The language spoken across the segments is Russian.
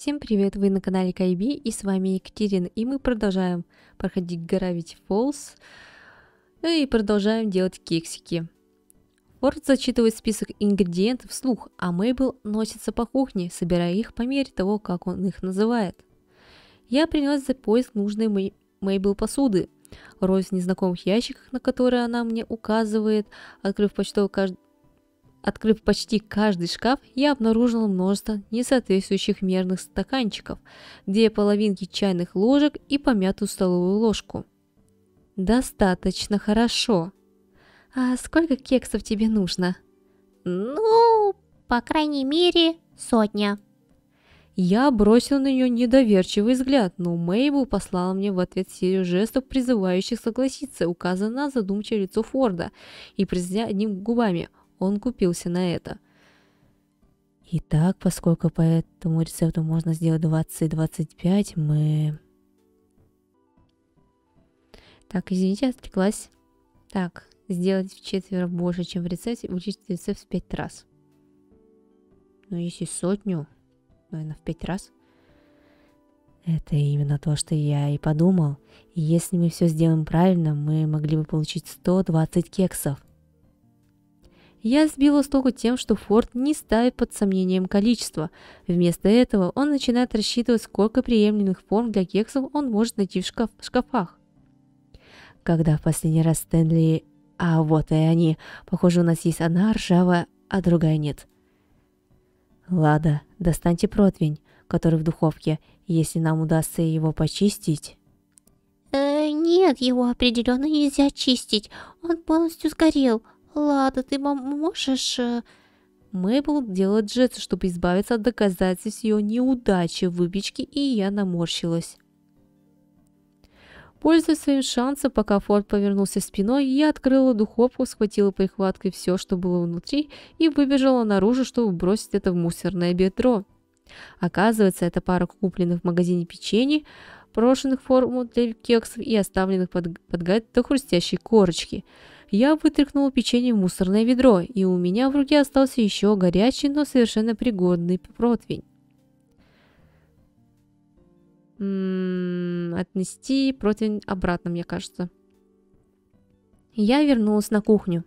Всем привет, вы на канале Кайби, и с вами Екатерина, и мы продолжаем проходить Gravity Falls, и продолжаем делать кексики. Форд зачитывает список ингредиентов вслух, а Мейбл носится по кухне, собирая их по мере того, как он их называет. Я принялась за поиск нужной Мейбл посуды, роюсь в незнакомых ящиках, на которые она мне указывает. Открыв почти каждый шкаф, я обнаружила множество несоответствующих мерных стаканчиков, где половинки чайных ложек и помятую столовую ложку. Достаточно хорошо. А сколько кексов тебе нужно? Ну, по крайней мере, 100. Я бросила на нее недоверчивый взгляд, но Мейбл послала мне в ответ серию жестов, призывающих согласиться, указывая на задумчивое лицо Форда, и произнеся одним губами: он купился на это. Итак, поскольку по этому рецепту можно сделать 20-25, мы... Так, извините, отвлеклась. Так, сделать вчетверо больше, чем в рецепте, увеличить рецепт в 5 раз. Но если 100, наверное, в 5 раз. Это именно то, что я и подумал. И если мы все сделаем правильно, мы могли бы получить 120 кексов. Я сбила с толку тем, что Форд не ставит под сомнением количество. Вместо этого он начинает рассчитывать, сколько приемлемых форм для кексов он может найти в шкафах. Когда в последний раз Стэнли... А вот и они. Похоже, у нас есть одна ржавая, а другая нет. Ладно, достаньте противень, который в духовке, если нам удастся его почистить. Нет, его определенно нельзя чистить. Он полностью сгорел. Ладно, ты можешь... Мейбл делает жест, чтобы избавиться от доказательств ее неудачи в выпечке, и я наморщилась. Пользуясь своим шансом, пока Форд повернулся спиной, я открыла духовку, схватила прихваткой все, что было внутри, и выбежала наружу, чтобы бросить это в мусорное ведро. Оказывается, это пара купленных в магазине печенье, брошенных в форму для кексов и оставленных подгадать до хрустящей корочки. Я вытряхнула печенье в мусорное ведро, и у меня в руке остался еще горячий, но совершенно пригодный противень. Отнести противень обратно, мне кажется. Я вернулась на кухню.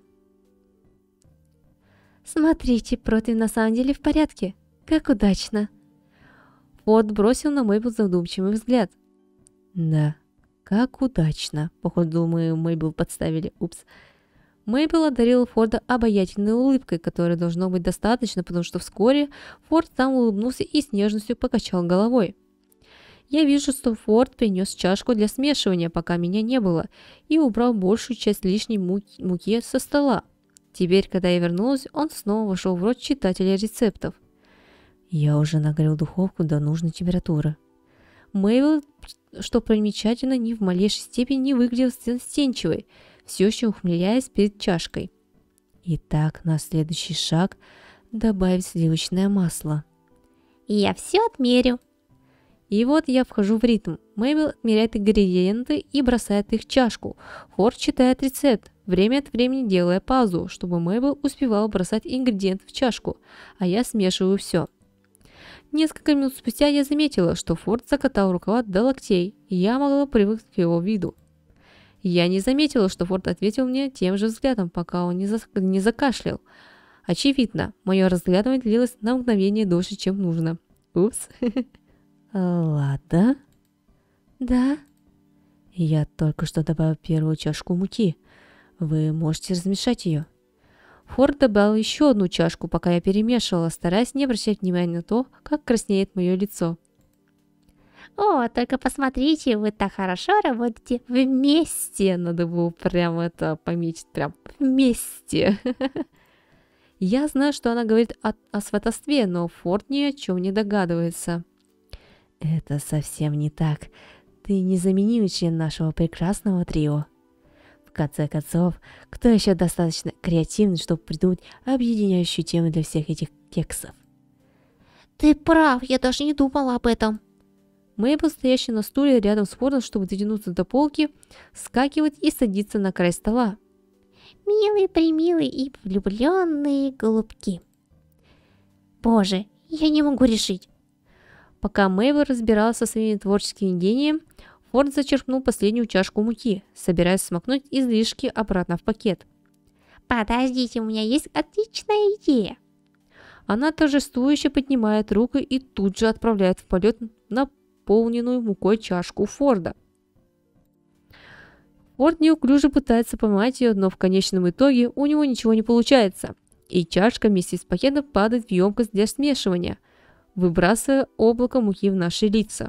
Смотрите, противень на самом деле в порядке. Как удачно. Форд бросил на Мейбл задумчивый взгляд. Да, как удачно. Походу, мы Мейбл подставили. Упс. Мейбл одарила Форда обаятельной улыбкой, которой должно быть достаточно, потому что вскоре Форд сам улыбнулся и с нежностью покачал головой. Я вижу, что Форд принес чашку для смешивания, пока меня не было, и убрал большую часть лишней муки со стола. Теперь, когда я вернулась, он снова вошел в рот читателя рецептов. Я уже нагрел духовку до нужной температуры. Мейбл, что примечательно, ни в малейшей степени не выглядел застенчивой, все еще ухмыляясь перед чашкой. Итак, на следующий шаг добавить сливочное масло. Я все отмерю. И вот я вхожу в ритм. Мейбл отмеряет ингредиенты и бросает их в чашку. Форд читает рецепт, время от времени делая паузу, чтобы Мейбл успевала бросать ингредиенты в чашку, а я смешиваю все. Несколько минут спустя я заметила, что Форд закатал рукава до локтей, и я могла привыкнуть к его виду. Я не заметила, что Форд ответил мне тем же взглядом, пока он не закашлял. Очевидно, мое разглядывание длилось на мгновение дольше, чем нужно. Упс. Ладно. Да. Я только что добавил первую чашку муки. Вы можете размешать ее. Форд добавил еще одну чашку, пока я перемешивала, стараясь не обращать внимания на то, как краснеет мое лицо. О, только посмотрите, вы так хорошо работаете вместе. Надо было прямо это пометить, прям вместе. Я знаю, что она говорит о сватовстве, но Форд ни о чем не догадывается. Это совсем не так. Ты незаменимый член нашего прекрасного трио. В конце концов, кто еще достаточно креативный, чтобы придумать объединяющую тему для всех этих кексов? Ты прав, я даже не думала об этом. Мейбл, стоящая на стуле рядом с Фордом, чтобы дотянуться до полки, вскакивает и садится на край стола. Милые-примилые и влюбленные голубки. Боже, я не могу решить. Пока Мейбл разбиралась со своими творческими гениями, Форд зачерпнул последнюю чашку муки, собираясь смакнуть излишки обратно в пакет. Подождите, у меня есть отличная идея. Она торжествующе поднимает руку и тут же отправляет в полет наполненную мукой чашку Форда. Форд неуклюже пытается поймать ее, но в конечном итоге у него ничего не получается, и чашка вместе с пакетом падает в емкость для смешивания, выбрасывая облако муки в наши лица.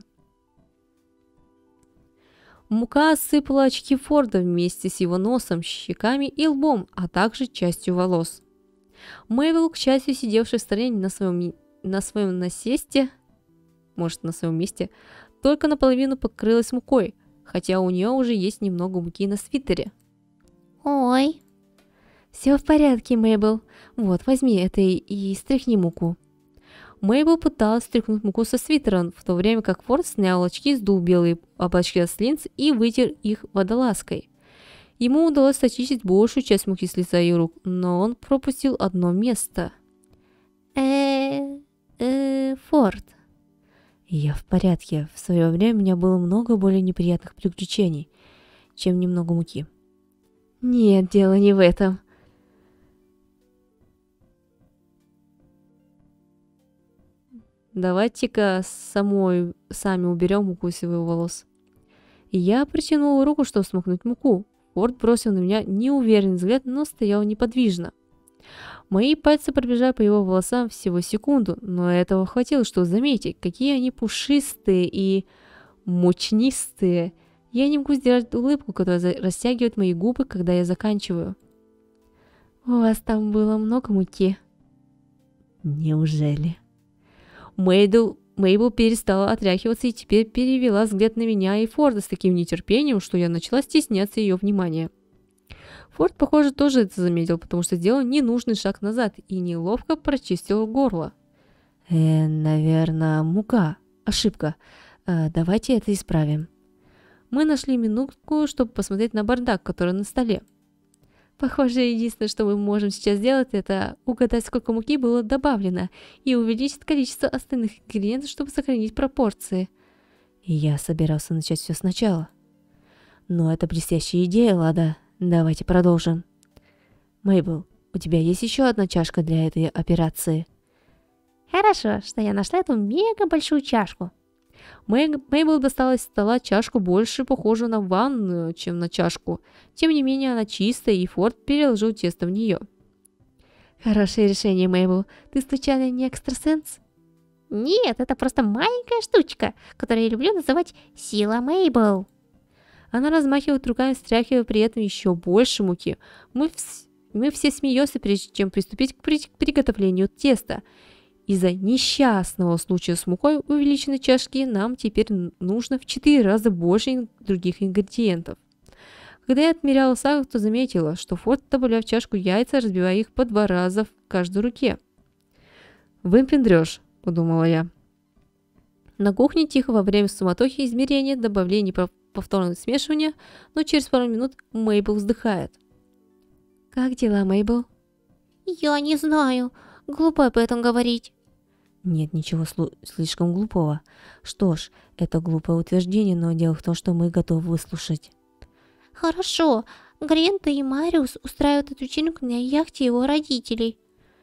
Мука осыпала очки Форда вместе с его носом, щеками и лбом, а также частью волос. Мейбл, к счастью, сидевшая в стороне на своем насесте, может, на своем месте, только наполовину покрылась мукой, хотя у нее уже есть немного муки на свитере. Ой. Все в порядке, Мейбл. Вот, возьми это и стряхни муку. Мейбл пыталась стряхнуть муку со свитера, в то время как Форд снял очки, сдул белые облачки с линз и вытер их водолазкой. Ему удалось очистить большую часть муки с лица и рук, но он пропустил одно место. Форд. Я в порядке. В свое время у меня было много более неприятных приключений, чем немного муки. Нет, дело не в этом. Давайте-ка сами уберем муку из его волос. Я протянул руку, чтобы смакнуть муку. Форд бросил на меня неуверенный взгляд, но стоял неподвижно. Мои пальцы пробежали по его волосам всего секунду, но этого хватило, чтобы заметить, какие они пушистые и мучнистые. Я не могу сдержать улыбку, которая растягивает мои губы, когда я заканчиваю. У вас там было много муки? Неужели? Мейбл перестала отряхиваться и теперь перевела взгляд на меня и Форда с таким нетерпением, что я начала стесняться ее внимания. Форд, похоже, тоже это заметил, потому что сделал ненужный шаг назад и неловко прочистил горло. Наверное, мука. Ошибка. Давайте это исправим. Мы нашли минутку, чтобы посмотреть на бардак, который на столе. Похоже, единственное, что мы можем сейчас сделать, это угадать, сколько муки было добавлено, и увеличить количество остальных ингредиентов, чтобы сохранить пропорции. И я собирался начать все сначала. Но это блестящая идея, Лада. Давайте продолжим. Мейбл, у тебя есть еще одна чашка для этой операции? Хорошо, что я нашла эту мега большую чашку. Мейбл достала из стола чашку, больше похожую на ванную, чем на чашку. Тем не менее, она чистая, и Форд переложил тесто в нее. Хорошее решение, Мейбл. Ты случайно не экстрасенс? Нет, это просто маленькая штучка, которую я люблю называть «Сила Мейбл». Она размахивает руками, стряхивая при этом еще больше муки. Мы все смеемся, прежде чем приступить к приготовлению теста. Из-за несчастного случая с мукой увеличенной чашки нам теперь нужно в 4 раза больше других ингредиентов. Когда я отмеряла сахар, то заметила, что Форд добавляет в чашку яйца, разбивая их по 2 раза в каждой руке. «Выпендрёшь», — подумала я. На кухне тихо во время суматохи измерения, добавления повторного смешивания, но через пару минут Мейбл вздыхает. «Как дела, Мейбл?» Я не знаю. Глупо об этом говорить. Нет ничего слишком глупого. Что ж, это глупое утверждение, но дело в том, что мы готовы выслушать. Хорошо. Грента и Мариус устраивают эту вечеринку на яхте его родителей.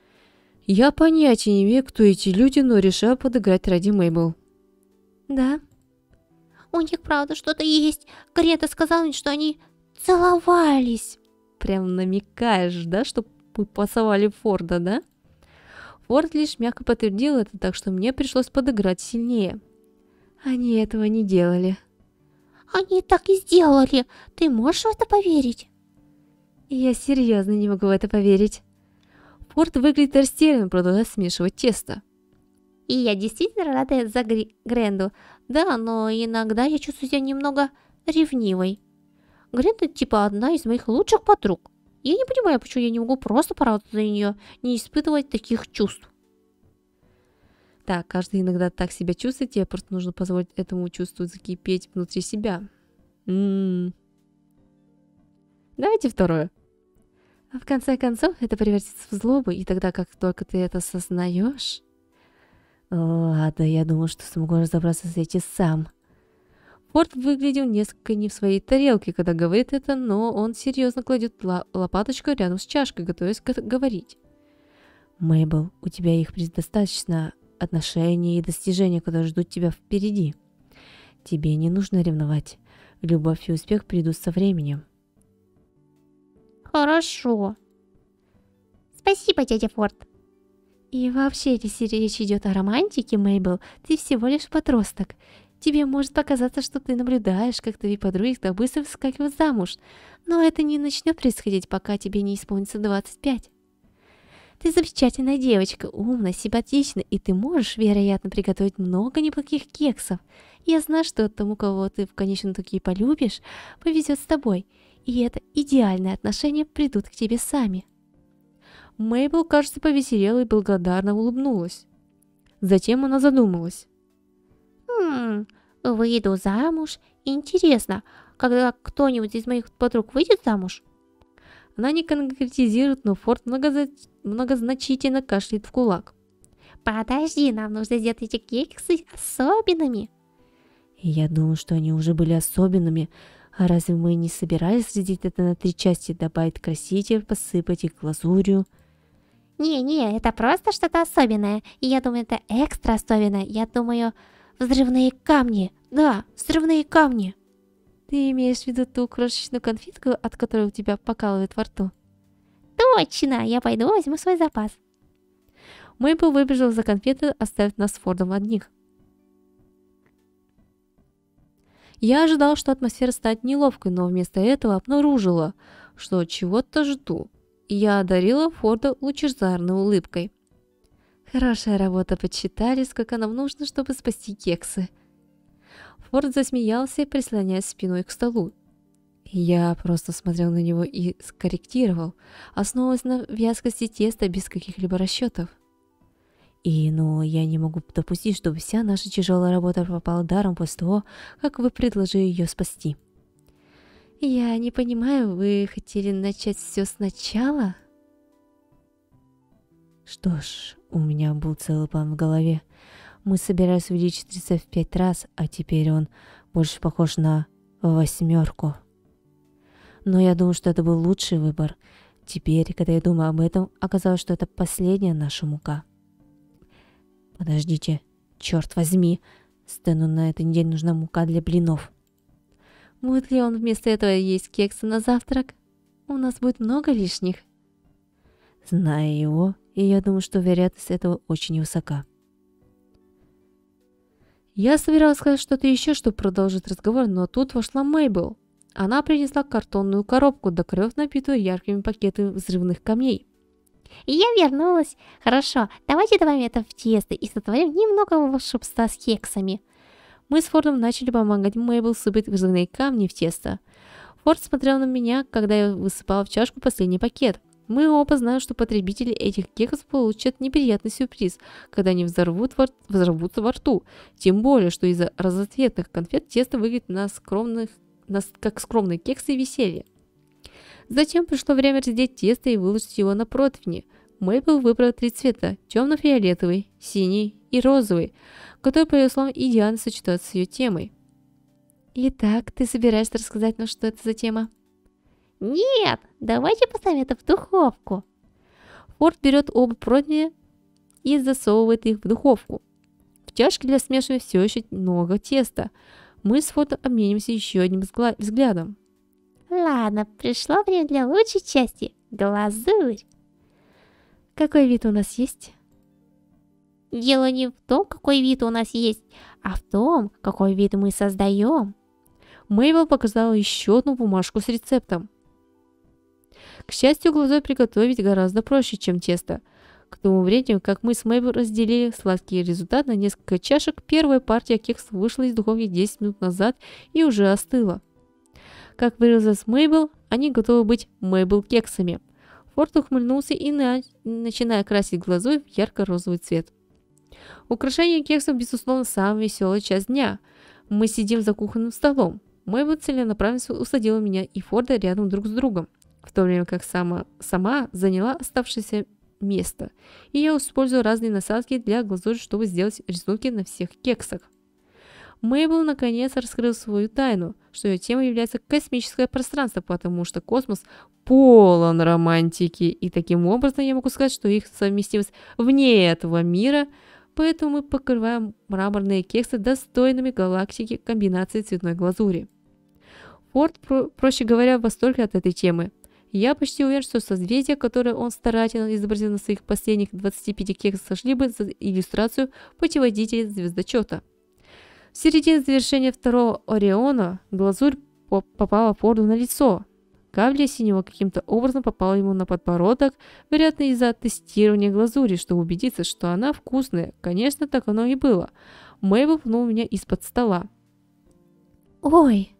Я понятия не имею, кто эти люди, но решаю подыграть ради Мейбл. Да? У них правда что-то есть. Грента сказала мне, что они целовались. Прям намекаешь, да, что поцеловали Форда, да? Форд лишь мягко подтвердил это, так что мне пришлось подыграть сильнее. Они этого не делали. Они так и сделали. Ты можешь в это поверить? Я серьезно не могу в это поверить. Форд выглядит растерянным, продолжая смешивать тесто. И я действительно рада за Гренду. Да, но иногда я чувствую себя немного ревнивой. Гренда типа одна из моих лучших подруг. Я не понимаю, почему я не могу просто порадоваться за нее, не испытывать таких чувств. Так, каждый иногда так себя чувствует, тебе просто нужно позволить этому чувству закипеть внутри себя. Давайте второе. А в конце концов, это превратится в злобу, и тогда, как только ты это осознаешь, Ладно, я думал, что смогу разобраться с этим сам. Форд выглядел несколько не в своей тарелке, когда говорит это, но он серьезно кладет лопаточку рядом с чашкой, готовясь говорить. Мейбл, у тебя их предостаточно отношений и достижений, которые ждут тебя впереди. Тебе не нужно ревновать. Любовь и успех придут со временем. Хорошо. Спасибо, дядя Форд. И вообще, если речь идет о романтике, Мейбл, ты всего лишь подросток. Тебе может показаться, что ты наблюдаешь, как твои подруги так быстро выскакивают замуж, но это не начнет происходить, пока тебе не исполнится 25. Ты замечательная девочка, умная, симпатичная, и ты можешь, вероятно, приготовить много неплохих кексов. Я знаю, что тому, кого ты в конечном итоге полюбишь, повезет с тобой, и это идеальные отношения придут к тебе сами. Мейбл, кажется, повеселела и благодарно улыбнулась. Затем она задумалась. Выйду замуж. Интересно, когда кто-нибудь из моих подруг выйдет замуж? Она не конкретизирует, но Форд многозначительно кашляет в кулак. Подожди, нам нужно сделать эти кексы особенными. Я думаю, что они уже были особенными. А разве мы не собирались разделить это на 3 части, добавить краситель, посыпать их глазурью? Не, это просто что-то особенное. И я думаю, это экстра особенное. Я думаю, взрывные камни. Да, взрывные камни. Ты имеешь в виду ту крошечную конфетку, от которой у тебя покалывает во рту? Точно, я пойду возьму свой запас. Мейбл выбежал за конфеты, оставив нас с Фордом одних. Я ожидал, что атмосфера станет неловкой, но вместо этого обнаружила, что чего-то жду. И я одарила Форда лучезарной улыбкой. Хорошая работа, подсчитали, сколько нам нужно, чтобы спасти кексы. Форд засмеялся, прислоняясь спиной к столу. Я просто смотрел на него и скорректировал, основываясь на вязкости теста без каких-либо расчетов. Но я не могу допустить, чтобы вся наша тяжелая работа пропала даром после того, как вы предложили ее спасти. Я не понимаю, вы хотели начать все сначала? Что ж, у меня был целый план в голове. Мы собирались увеличить рецепт в 5 раз, а теперь он больше похож на 8. Но я думаю, что это был лучший выбор. Теперь, когда я думаю об этом, оказалось, что это последняя наша мука. Подождите, черт возьми, Стэну на этой неделе нужна мука для блинов. Будет ли он вместо этого есть кексы на завтрак? У нас будет много лишних. Зная его, и я думаю, что вероятность этого очень высока. Я собиралась сказать что-то еще, чтобы продолжить разговор, но тут вошла Мейбл. Она принесла картонную коробку, до краев набитую яркими пакетами взрывных камней. И я вернулась. Хорошо, давайте добавим это в тесто и сотворим немного волшебства с кексами. Мы с Фордом начали помогать Мейбл сыпать взрывные камни в тесто. Форд смотрел на меня, когда я высыпала в чашку последний пакет. Мы оба знаем, что потребители этих кексов получат неприятный сюрприз, когда они взорвутся во рту. Тем более, что из-за разноцветных конфет тесто выглядит как скромные кексы и веселье. Затем пришло время раздеть тесто и выложить его на противни. Мейбл выбрал 3 цвета – темно-фиолетовый, синий и розовый, которые, по ее словам, идеально сочетаются с ее темой. Итак, ты собираешься рассказать нам, что это за тема? Нет, давайте поставим это в духовку. Форд берет оба противня и засовывает их в духовку. В чашке для смешивания все еще много теста. Мы с Фордом обменимся еще одним взглядом. Ладно, пришло время для лучшей части – глазурь. Какой вид у нас есть? Дело не в том, какой вид у нас есть, а в том, какой вид мы создаем. Мейбл показала еще одну бумажку с рецептом. К счастью, глазурь приготовить гораздо проще, чем тесто. К тому времени, как мы с Мейбл разделили сладкий результат на несколько чашек, первая партия кексов вышла из духовки 10 минут назад и уже остыла. Как выразилась Мейбл, они готовы быть Мейбл-кексами. Форд ухмыльнулся и начиная красить глазурь в ярко-розовый цвет. Украшение кексов, безусловно, самая веселая часть дня. Мы сидим за кухонным столом. Мейбл целенаправленно усадила меня и Форда рядом друг с другом, в то время как сама заняла оставшееся место. И я использую разные насадки для глазури, чтобы сделать рисунки на всех кексах. Мейбл наконец раскрыл свою тайну, что ее темой является космическое пространство, потому что космос полон романтики, и таким образом я могу сказать, что их совместимость вне этого мира, поэтому мы покрываем мраморные кексы достойными галактики комбинации цветной глазури. Форд, проще говоря, в восторге от этой темы. Я почти уверен, что созвездия, которые он старательно изобразил на своих последних 25 кексах, сошли бы за иллюстрацию путеводителя звездочета. В середине завершения второго Ориона глазурь попала Форду на лицо. Капля синего каким-то образом попала ему на подбородок, вероятно, из-за тестирования глазури, чтобы убедиться, что она вкусная. Конечно, так оно и было. Мейбл пнул меня из-под стола. Ой!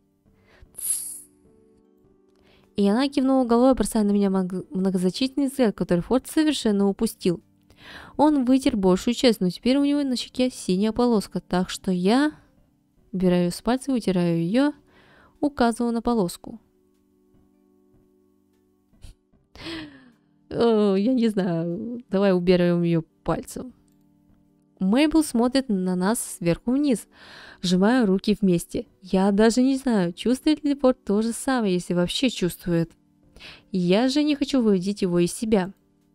И она кивнула головой, бросая на меня многозначительный взгляд, который Форд совершенно упустил. Он вытер большую часть, но теперь у него на щеке синяя полоска, так что я убираю ее с пальца, вытираю ее, указываю на полоску. Я не знаю, давай убираем ее пальцем. Мейбл смотрит на нас сверху вниз, сжимая руки вместе. Я даже не знаю, чувствует ли Форд то же самое, если вообще чувствует. Я же не хочу выводить его из себя.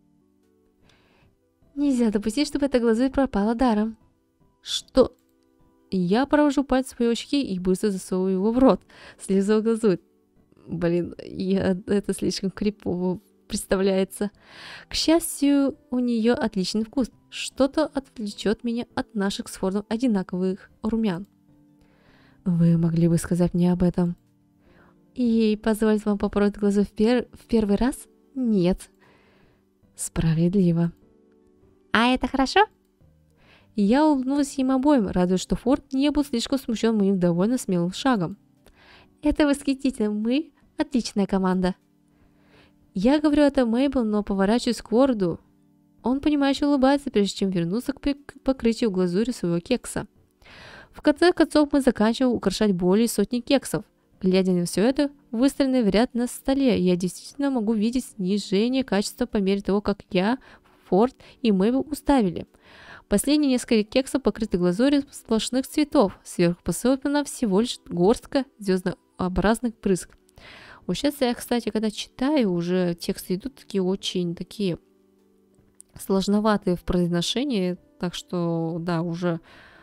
Нельзя допустить, чтобы эта глазурь пропала даром. Что? Я провожу пальцем по его щеке и быстро засовываю его в рот, слезаю глазурь. Блин, это слишком крипово представляется. К счастью, у нее отличный вкус. Что-то отвлечет меня от наших с Фордом одинаковых румян. Вы могли бы сказать мне об этом? И позволить вам попробовать глазурь в первый раз? Нет. Справедливо. А это хорошо? Я улыбнулась им обоим, радуясь, что Форд не был слишком смущен моим довольно смелым шагом. Это восхитительно. Мы отличная команда. Я говорю это Мейбл, но поворачиваюсь к Форду. Он, понимающе улыбается, прежде чем вернуться к покрытию глазури своего кекса. В конце концов, мы заканчиваем украшать более сотни кексов. Глядя на все это, выстроенное в ряд на столе, я действительно могу видеть снижение качества по мере того, как я, Форд и Мейбл уставили. Последние несколько кексов покрыты глазурью сплошных цветов, сверху посыпана всего лишь горстка звездообразных брызг. Вот сейчас я, кстати, когда читаю, уже тексты идут такие сложноватые в произношении, так что, да, уже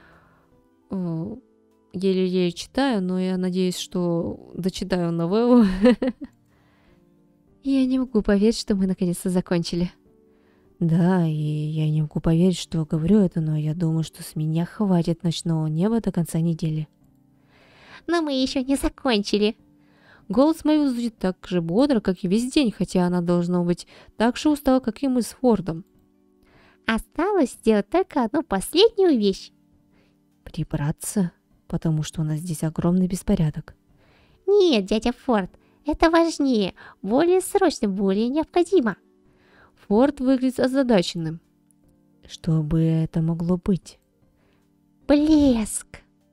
еле-еле читаю, но я надеюсь, что дочитаю новеллу. Я не могу поверить, что мы наконец-то закончили. Да, и я не могу поверить, что говорю это, но я думаю, что с меня хватит ночного неба до конца недели. Но мы еще не закончили. Голос Мэйбл звучит так же бодро, как и весь день, хотя она должна быть так же устала, как и мы с Фордом. Осталось сделать только одну последнюю вещь. Прибраться, потому что у нас здесь огромный беспорядок. Нет, дядя Форд, это важнее, более срочно, более необходимо. Форд выглядит озадаченным. Что бы это могло быть? Блеск.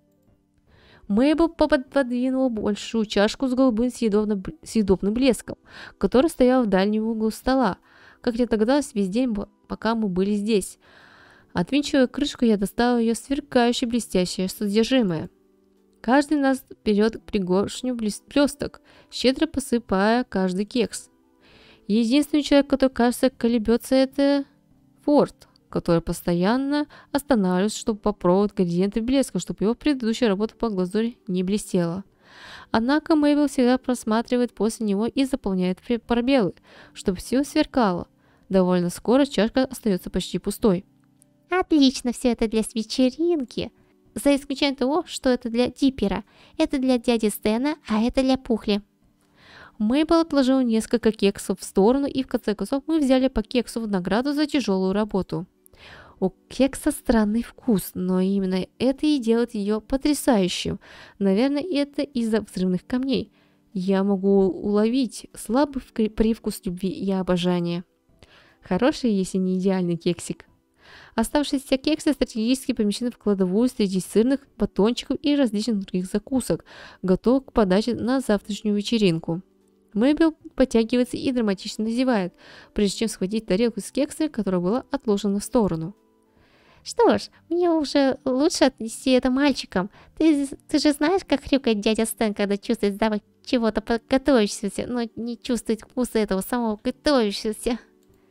Мейбл подвинула большую чашку с голубым съедобным блеском, который стоял в дальнем углу стола, как я догадалась весь день, пока мы были здесь. Отвинчивая крышку, я достала ее сверкающее блестящее содержимое. Каждый из нас берет пригоршню блесток, щедро посыпая каждый кекс. Единственный человек, который, кажется, колебется, это Форд, который постоянно останавливается, чтобы попробовать градиенты блеска, чтобы его предыдущая работа по глазури не блестела. Однако Мейбл всегда просматривает после него и заполняет пробелы, чтобы все сверкало. Довольно скоро чашка остается почти пустой. Отлично, все это для вечеринки. За исключением того, что это для Диппера, это для дяди Стэна, а это для Пухли. Мейбл отложил несколько кексов в сторону, и в конце концов мы взяли по кексу в награду за тяжелую работу. У кекса странный вкус, но именно это и делает ее потрясающим. Наверное, это из-за взрывных камней. Я могу уловить слабый привкус любви и обожания. Хороший, если не идеальный кексик. Оставшиеся кексы стратегически помещены в кладовую среди сырных батончиков и различных других закусок, готовых к подаче на завтрашнюю вечеринку. Мейбл подтягивается и драматично зевает, прежде чем схватить тарелку с кексами, которая была отложена в сторону. Что ж, мне уже лучше отнести это мальчикам. Ты же знаешь, как хрюкает дядя Стэн, когда чувствует запах чего-то готовящегося, но не чувствует вкуса этого самого готовящегося.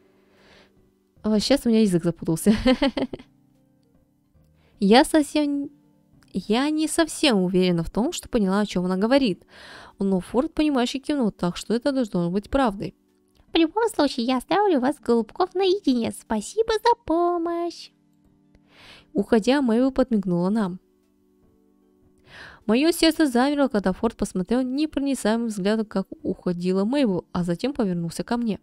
А сейчас у меня язык запутался. Я не совсем уверена в том, что поняла, о чем она говорит. Но Форд, понимающе кивнул, так что это должно быть правдой. В любом случае, я оставлю вас, голубков, наедине. Спасибо за помощь. Уходя, Мэйбл подмигнула нам. Мое сердце замерло, когда Форд посмотрел непроницаемым взглядом, как уходила Мэйбл, а затем повернулся ко мне.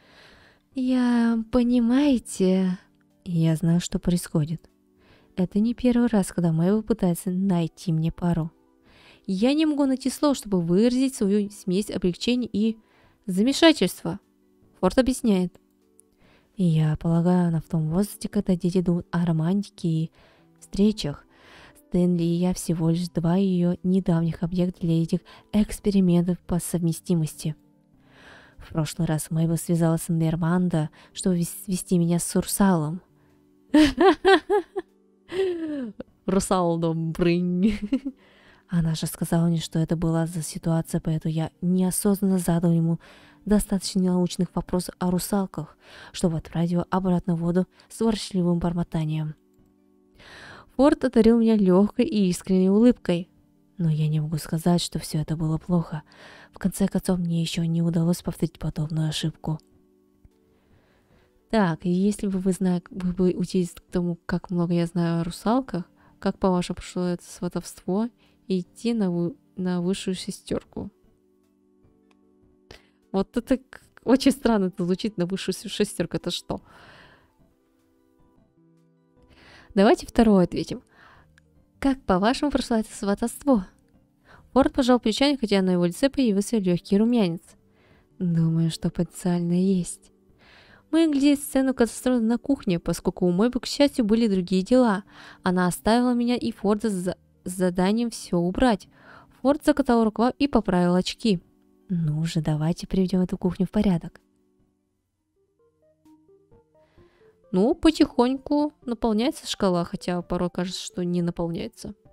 Понимаете, я знаю, что происходит. Это не первый раз, когда Мэйбл пытается найти мне пару. Я не могу найти слов, чтобы выразить свою смесь облегчения и замешательства. Форд объясняет. Я полагаю, она в том возрасте, когда дети думают о романтике и встречах. Стэнли и я всего лишь два ее недавних объекта для этих экспериментов по совместимости. В прошлый раз Мэйбл связалась с Нермандо, чтобы свести меня с Русалом. Русалдо, брынь. Она же сказала мне, что это была за ситуация, поэтому я неосознанно задал ему достаточно научных вопросов о русалках, чтобы отправить его обратно в воду с ворчливым бормотанием. Форд одарил меня легкой и искренней улыбкой. Но я не могу сказать, что все это было плохо. В конце концов, мне еще не удалось повторить подобную ошибку. Так, если бы вы бы учились к тому, как много я знаю о русалках, как, по-вашему, прошло это сватовство, и идти на высшую шестерку. Вот это очень странно это звучит, на высшую шестерку. Это что? Давайте второе ответим. Как, по-вашему, прошло это сватовство? Форд пожал плечами, хотя на его лице появился легкий румянец. Думаю, что потенциально есть. Мы глядели сцену катастрофы на кухне, поскольку у Мэйбл, к счастью, были другие дела. Она оставила меня и Форда с заданием все убрать. Форд закатал рукав и поправил очки. Ну же, давайте приведем эту кухню в порядок. Ну, потихоньку наполняется шкала, хотя порой кажется, что не наполняется.